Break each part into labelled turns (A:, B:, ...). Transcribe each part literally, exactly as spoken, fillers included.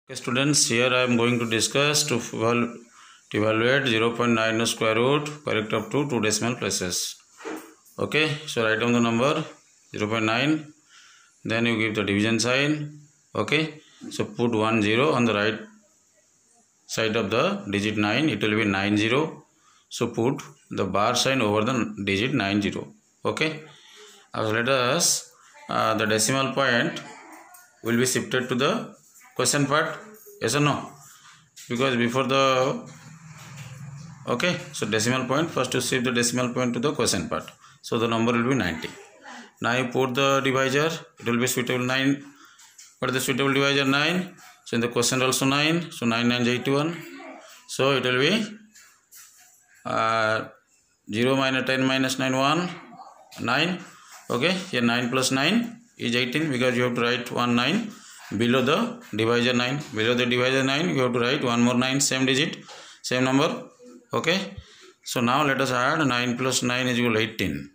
A: Okay, students, here I am going to discuss to, eval to evaluate zero point nine square root correct up to two decimal places. Okay, so write down the number zero point nine, then you give the division sign. Okay, so put one zero on the right side of the digit nine, it will be nine zero. So put the bar sign over the digit nine zero. Okay, now let us uh, the decimal point will be shifted to the question part. Yes or no? Because before the okay, so decimal point, first you shift the decimal point to the quotient part. So the number will be ninety. Now you put the divisor, it will be suitable nine. What is the suitable divisor? nine. So in the quotient also nine. So nine nine is eighty-one. So it will be uh, zero minus ten minus nine, one, nine. Okay, here nine plus nine is eighteen because you have to write one nine below the divisor nine. Below the divisor nine you have to write one more nine, same digit, same number. Okay, so now let us add nine plus nine is equal to eighteen,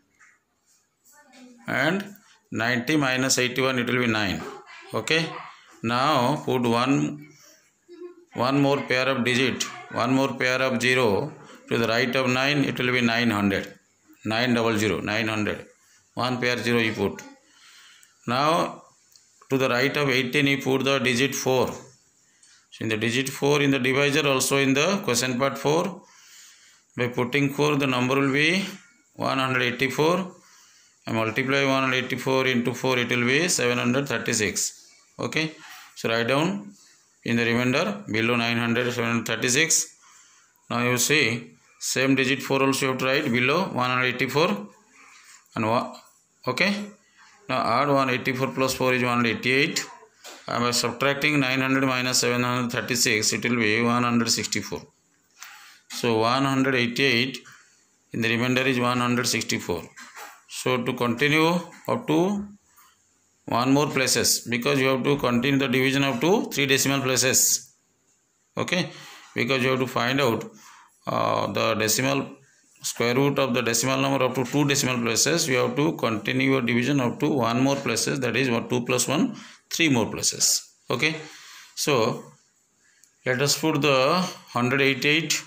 A: and ninety minus eighty-one, it will be nine. Okay, now put one one more pair of digit, one more pair of zero to the right of nine, it will be nine hundred, nine double zero, nine hundred. One pair zero you put. Now to the right of eighteen you put the digit four. So in the digit four in the divisor, also in the quotient part four. By putting four, the number will be one hundred eighty-four. I multiply one hundred eighty-four into four, it will be seven hundred thirty-six. Okay, so write down in the remainder below nine hundred, seven hundred thirty-six. Now you see same digit four also you have to write below one hundred eighty-four. And okay, now add one hundred eighty-four plus four is one hundred eighty-eight. And by subtracting nine hundred minus seven hundred thirty-six, it will be one hundred sixty-four. So one hundred eighty-eight in the remainder is one hundred sixty-four. So to continue up to one more places, because you have to continue the division up to three decimal places. Okay, because you have to find out uh, the decimal square root of the decimal number up to two decimal places. You have to continue your division up to one more places, that is what two plus one, three more places. Okay, so let us put the one hundred eighty-eight,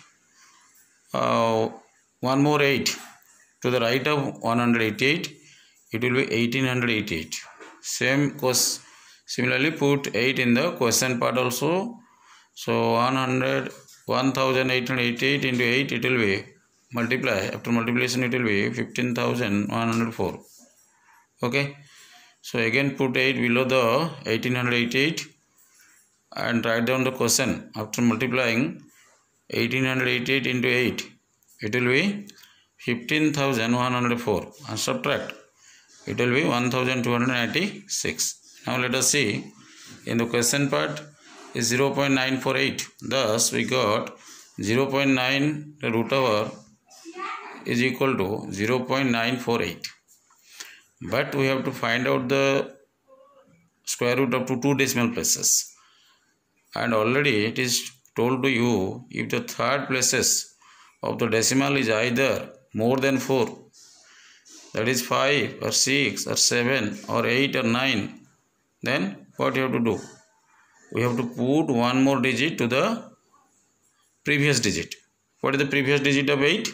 A: uh, one more eight to the right of one hundred eighty-eight, it will be eighteen eighty-eight. Same course, similarly put eight in the quotient part also. So one hundred, one thousand eight hundred eighty-eight into eight, it will be multiply, after multiplication it will be fifteen thousand one hundred four. Okay, so again put eight below the eighteen eighty-eight and write down the quotient. After multiplying eighteen eighty-eight into eight, it will be fifteen thousand one hundred four, and subtract, it will be one thousand two hundred ninety-six. Now let us see in the question part is zero point nine four eight. Thus we got zero point nine the root over is equal to zero point nine four eight. But we have to find out the square root up to two decimal places. And already it is told to you, if the third places of the decimal is either more than four, that is five or six or seven or eight or nine, then what you have to do? We have to put one more digit to the previous digit. What is the previous digit of eight?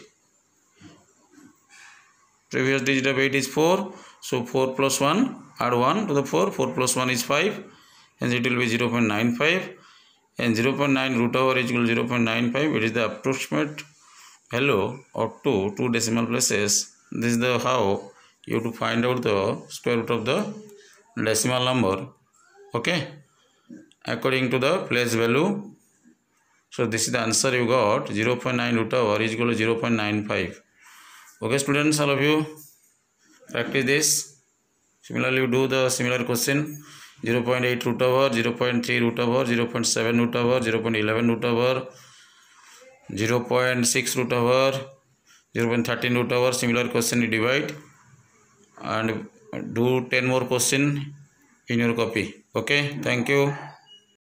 A: Previous digit of eight is four. So four plus one, add one to the four. four plus one is five. And it will be zero point nine five. And zero point nine root over is equal to zero point nine five. It is the approximate value of two, two decimal places. This is the how you have to find out the square root of the decimal number. Okay, according to the place value. So this is the answer you got. zero point nine root over is equal to zero point nine five. Okay students, all of you practice this. Similarly you do the similar question. zero point eight root over, zero point three root over, zero point seven root over, zero point one one root over, zero point six root over, zero point one three root over. Similar question you divide and do ten more question in your copy. Okay, thank you.